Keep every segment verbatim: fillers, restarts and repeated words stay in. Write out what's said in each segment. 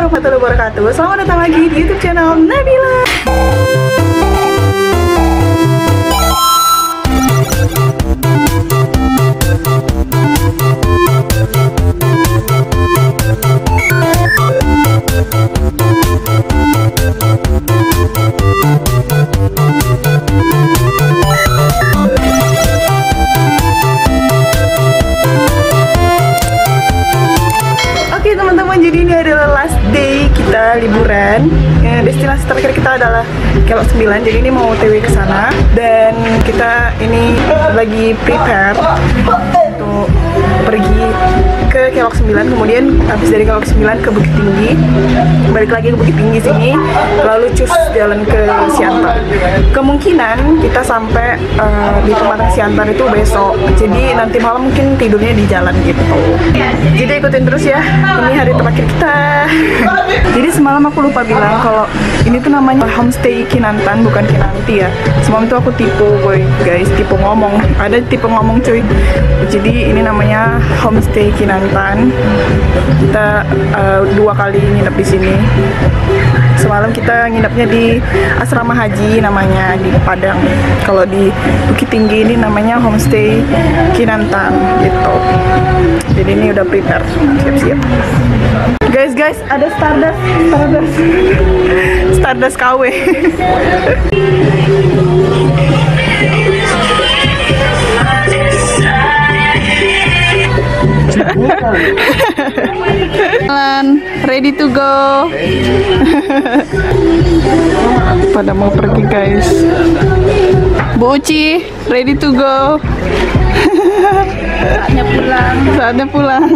warahmatullahi wabarakatuh. Selamat datang lagi di YouTube channel Nabila. Jadi ini adalah last day kita liburan. Ya, destinasi terakhir kita adalah Kelok sembilan. Jadi ini mau O T W ke sana dan kita ini lagi prepare untuk pergi ke Kelok sembilan, kemudian habis dari Kelok sembilan ke Bukit Tinggi, balik lagi ke Bukit Tinggi sini, lalu cus jalan ke Siantar. Kemungkinan kita sampai uh, di tempat Siantar itu besok. Jadi nanti malam mungkin tidurnya di jalan gitu. Jadi ikutin terus ya. Ini hari terakhir kita. Jadi semalam aku lupa bilang kalau ini tuh namanya homestay Kinantan, bukan Kinanti ya. Semalam tuh aku tipu boy guys, tipu ngomong. Ada tipu ngomong cuy. Jadi ini namanya homestay Kinantan. Kita uh, dua kali nginep di sini. Semalam kita nginepnya di asrama haji namanya di Padang. Kalau di Bukit Tinggi ini namanya homestay Kinantan gitu. Jadi ini udah prepare, siap-siap. Guys, guys, ada Stardust, Stardust, Stardust K W. Jalan, ready to go. Pada mau pergi guys. Bu Uci, ready to go. Saatnya pulang. Saatnya pulang.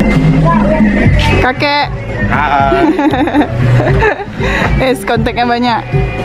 Kakek. Es kontaknya banyak.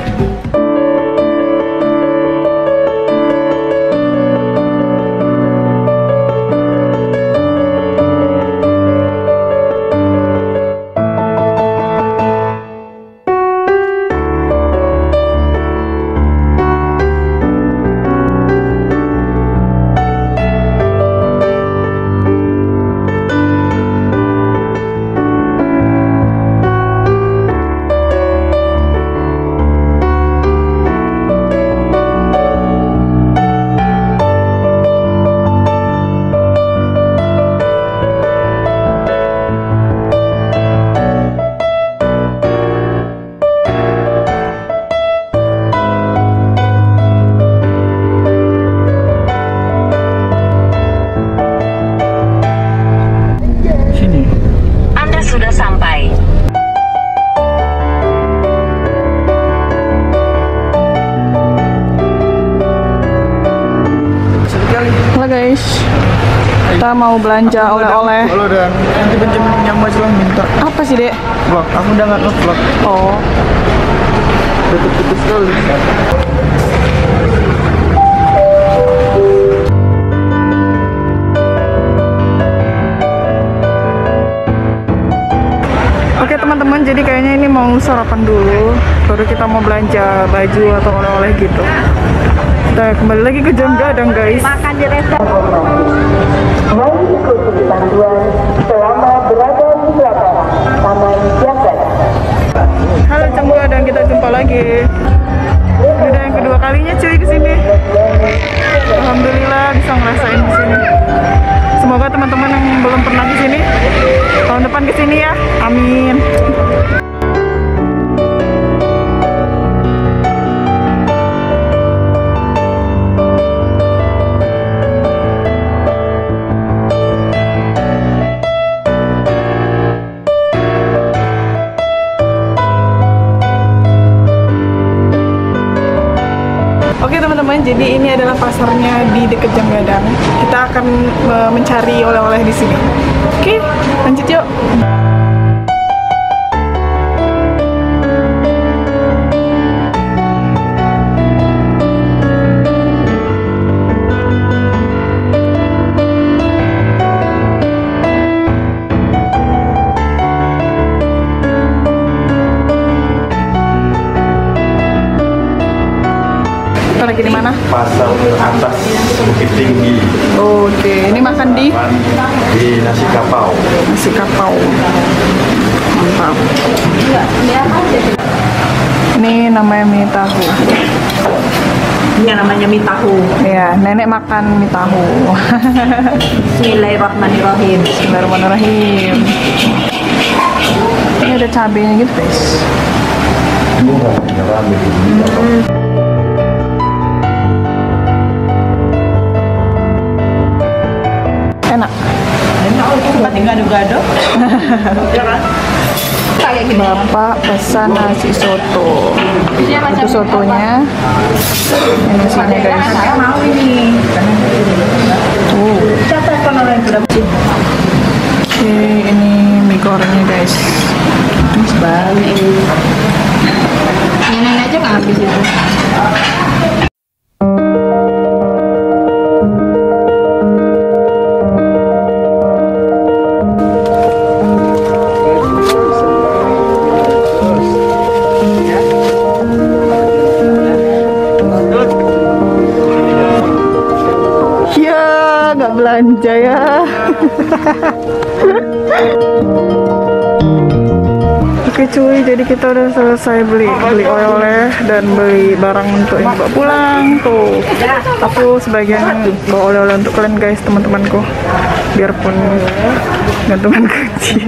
Guys, kita mau belanja oleh-oleh. Halo dan nanti Benjamin punya mbak Jelang minta. Apa sih dek? Vlog, aku udah nggak nge-vlog. Oh, Putus-putus sekali. oke teman-teman, jadi kayaknya ini mau sarapan dulu, baru kita mau belanja baju atau oleh-oleh gitu. Kita kembali lagi ke Jam Gadang guys. Makan di restoran. Mari ikuti panduan selama berada di pelataran Taman Jagat. Halo Jam Gadang, kita jumpa lagi. Udah yang kedua kalinya cuy kesini. Alhamdulillah bisa ngerasain di sini. Semoga teman-teman yang belum pernah di sini tahun depan kesini ya. Amin. Oke teman-teman, jadi ini adalah pasarnya di dekat Jam Gadang. Kita akan uh, mencari oleh-oleh di sini. Oke, lanjut yuk. Kita lagi di mana? Pasar atas Bukit Tinggi. Oke, ini makan di di nasi kapau. nasi kapau. Mantap. Ini namanya mie tahu. Ini namanya mie tahu. Iya, nenek makan mie tahu. Bismillahirrahmanirrahim. Bismillahirrahmanirrahim. Ini ada cabenya gitu guys. Hmm. Enak. Enak, tinggal gado-gado. Bapak pesan nasi soto. Itu sotonya. Ini nasinya guys. Saya mau ini. Oh. Siapa yang orang sudah bersih? Oke, ini mie gorengnya guys. Habis balik. Ini aja nggak habis itu. Nggak belanja ya. Oke cuy, jadi kita udah selesai beli beli oleh-oleh dan beli barang untuk yang bawa pulang. Tuh, aku sebagian bawa oleh-oleh untuk kalian guys, teman-temanku, biarpun gantungan kunci.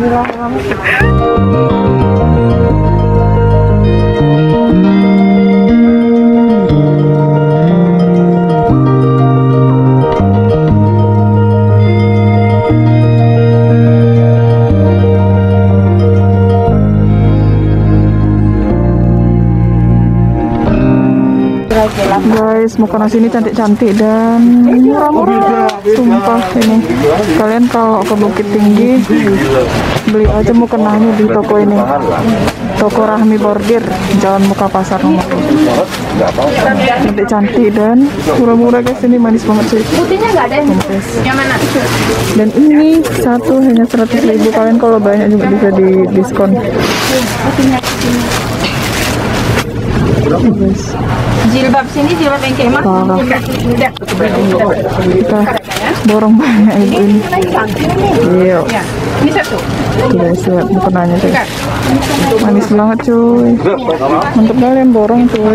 Guys, makanan sini cantik-cantik dan murah-murah. Sumpah ini. Kalian kalau ke Bukit Tinggi beli aja mukenanya di toko ini. Toko Rahmi Bordir, Jalan Muka Pasar nomor tujuh. Cantik-cantik dan murah-murah guys, ini manis banget sih. Putihnya nggak ada yang mana? Dan ini satu hanya seratus ribu. Kalian kalau banyak juga bisa di diskon. Guys. Jilbab sini, jilbab yang kemah. Kita borong banyak ibu ini. Iya. Ini satu. Guys, lihat mukenanya tuh. Manis banget cuy. Mantap kalian borong cuy.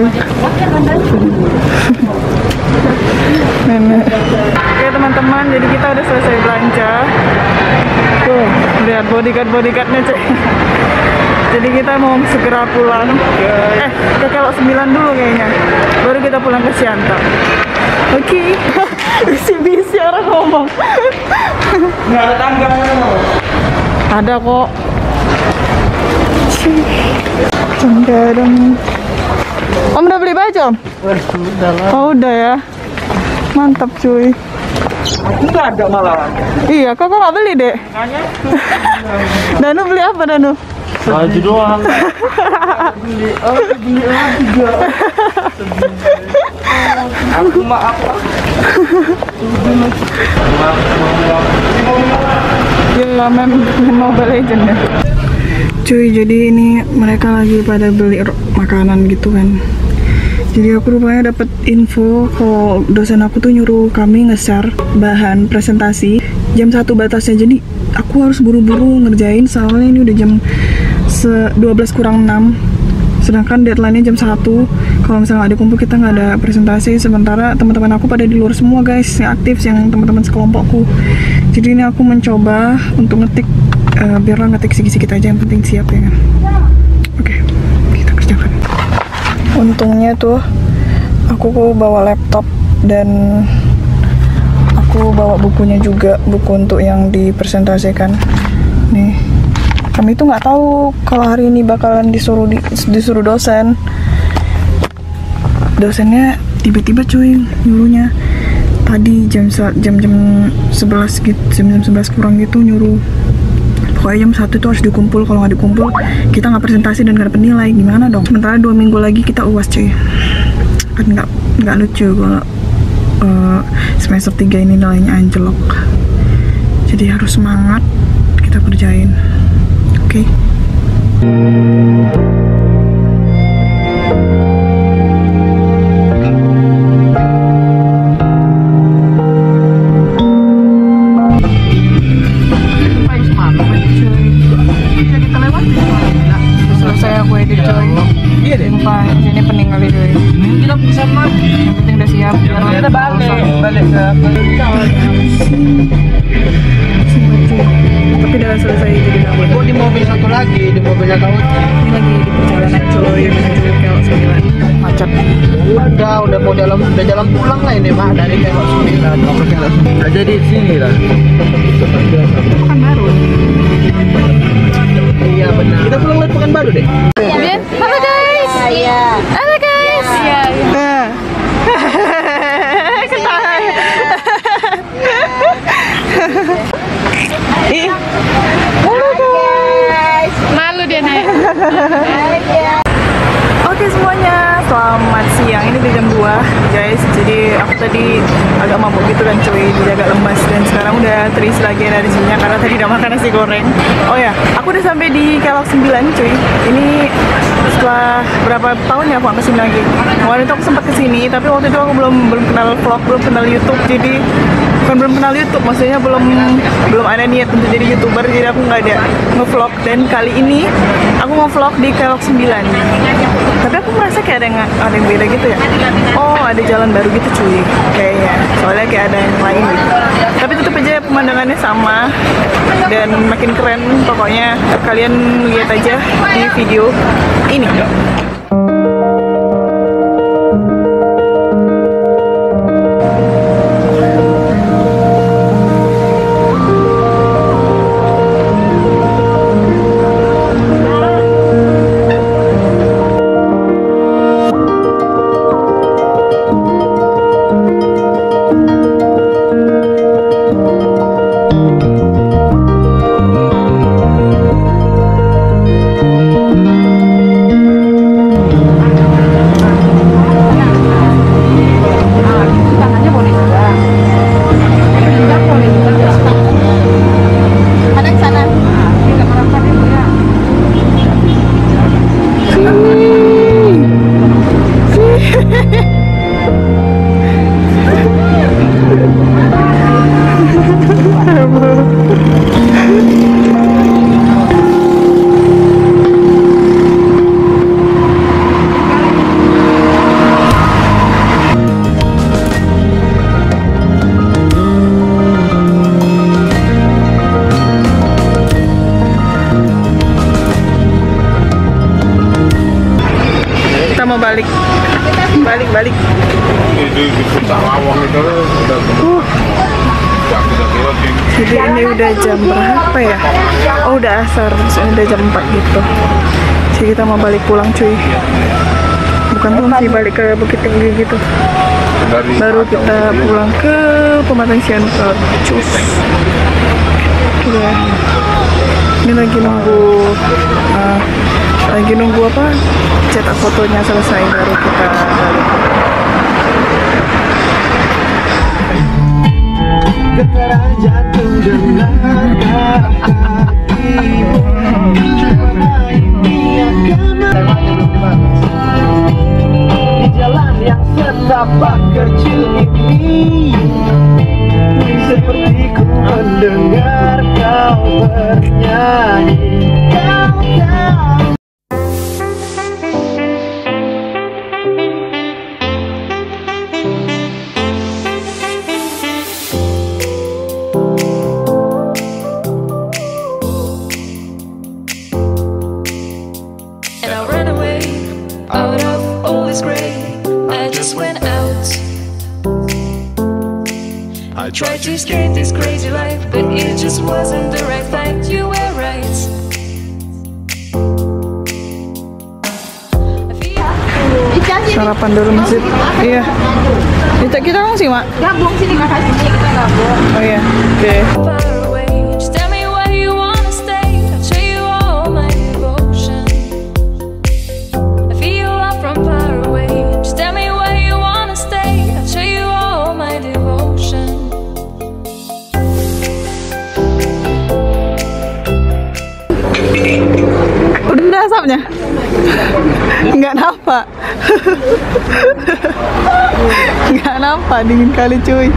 Nenek. Oke teman-teman, jadi kita udah selesai belanja. Tuh, lihat bodyguard bodyguardnya cuy. Jadi kita mau segera pulang. Eh, ke Kelok sembilan dulu kayaknya. Baru kita pulang ke Siantar. Oke. Bisi-bisi orang ngomong. Nggak ada tangga. Ada kok. Cengkareng. Om udah beli baju Om? Udah lah. Oh udah ya. Mantap cuy. Nggak ada malah. Iya, kok kok nggak beli dek? Danu beli apa Danu? Baju doang. Beli, oh beli lagi juga. Aku maaf. Ya main Mobile Legend ya. Cuy, jadi ini mereka lagi pada beli makanan gitu kan. Jadi aku rupanya dapat info kalau dosen aku tuh nyuruh kami nge-share bahan presentasi jam satu batasnya. Jadi aku harus buru-buru ngerjain soalnya ini udah jam dua belas kurang enam. Sedangkan deadline-nya jam satu. Kalau misalnya nggak dikumpul kita nggak ada presentasi. Sementara teman-teman aku pada di luar semua guys, yang aktif, yang teman-teman sekelompokku. Jadi ini aku mencoba untuk ngetik, uh, biarlah ngetik sedikit aja, yang penting siap ya kan. Oke, kita kerjakan. Untungnya tuh aku bawa laptop dan aku bawa bukunya juga, buku untuk yang dipresentasikan. Nih, kami tuh nggak tahu kalau hari ini bakalan disuruh di, disuruh dosen. Dosennya tiba-tiba cuy nyuruhnya tadi jam jam jam sebelas gitu, jam jam sebelas kurang gitu nyuruh. Pokoknya jam satu itu harus dikumpul, kalau nggak dikumpul kita nggak presentasi dan nggak dapat nilai. Gimana dong? Sementara dua minggu lagi kita U A S cuy. Kan nggak nggak lucu kalau uh, semester tiga ini nilainya anjlok. Jadi harus semangat, kita kerjain. Oke. Okay. Bisa kita lewati. Yang penting udah siap. Kita balik, balik ke Tapi udah selesai jadi nabut. Oh, di mobil satu lagi, di mobilnya kau. Ini lagi di perjalanan coy menuju Kelok sembilan. Macet. Udah, udah mau jalan, udah jalan pulang lah ini mah dari Kelok sembilan. Mau ke Kelok sembilan. Jadi di sini lah. Pekanbaru. Iya benar. Kita pulang lewat Pekanbaru deh. Bien. Halo guys. Iya. Halo guys. Iya. Nah. Ketawa. Ih. Halo guys. Malu dia naik. Oke semuanya, selamat siang. Ini udah jam dua guys. Jadi aku tadi agak mabuk gitu kan cuy, jadi agak lemas. Dan sekarang udah terisi lagi energinya karena tadi udah makan nasi goreng. Oh ya, aku udah sampai di Kelok sembilan cuy. Ini setelah berapa tahun ya aku nggak kesini lagi. Kemarin itu aku sempat kesini, tapi waktu itu aku belum belum kenal vlog, belum kenal YouTube. Jadi bukan belum kenal YouTube, maksudnya belum belum ada niat untuk jadi YouTuber. Jadi aku nggak ada ngevlog. Dan kali ini aku ngevlog di Kelok sembilan. Tapi aku merasa kayak ada yang, ada yang beda gitu ya. Oh, ada jalan baru gitu cuy kayaknya. Soalnya kayak ada yang lain gitu. Tapi tetap aja pemandangannya sama dan makin keren. Pokoknya kalian lihat aja di video ini. Mau balik balik balik uh. Jadi ini udah jam berapa ya? Oh udah asar, udah jam empat gitu. Jadi kita mau balik pulang cuy. Bukan pulang sih, balik ke Bukit Tinggi gitu. Baru kita pulang ke Pematang Siantar. Cus. Udah. Ini lagi nunggu uh, lagi nunggu apa? Cetak fotonya selesai baru kita balik. Getaran jantung dengan kakimu, cuma ini akan di jalan yang setapak kecil ini. Seperti ku mendengar kau bernyanyi. Kau tahu. I tried to escape this crazy life, but it just wasn't the right fight. You were right. Sarapan dulu masjid. Iya. Kita kita ngomong sih, Mak. Gabung sini kakak sini kita gabung. Oh iya. Oke. Okay. Far away, just tell me where you wanna stay. I'll show you all my devotion. I feel love from far away. Just tell me where you wanna stay. I'll show you all my devotion. Udah ada asapnya? Nggak nampak. Nggak nampak, dingin kali cuy.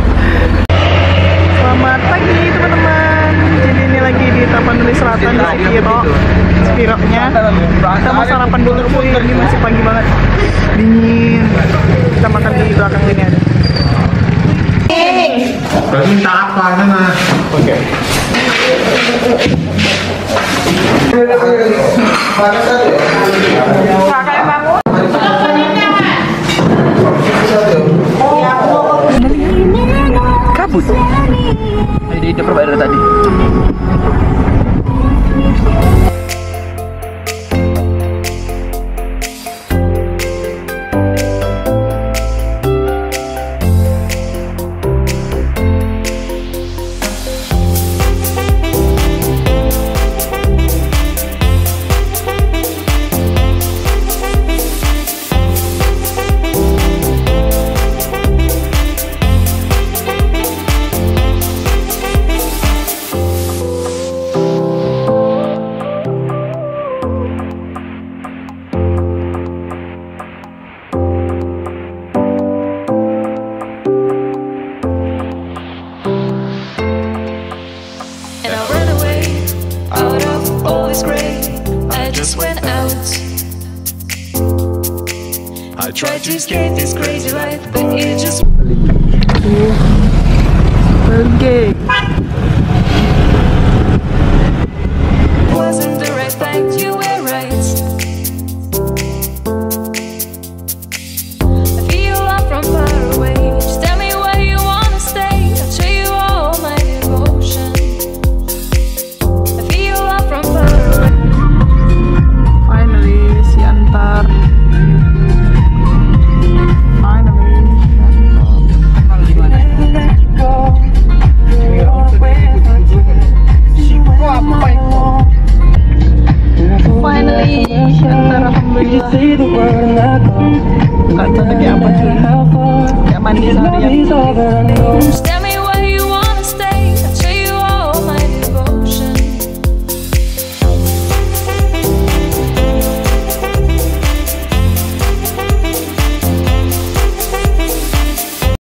Selamat pagi teman-teman. Jadi ini lagi di Tapanuli Selatan di Sekiro. piroknya. Kita mau sarapan dulu cuy, ini masih pagi banget, dingin. Kita makan di belakang sini ada. Berarti minta apa sana? Oke. Kabut. Jadi dia perbayar tadi. And I ran away out of all this gray. I just went out. I tried to escape this crazy life, but it just Oke. wasn't the right thing. You were right. I feel love from far away. Just tell me where you wanna stay. I'll show you all my devotion. I feel love from far away. Finally, Siantar. Finally, Finally, Siantar, alhamdulillah. Gak tahu lagi apa cuy. Kayak mandi seharian. Just tell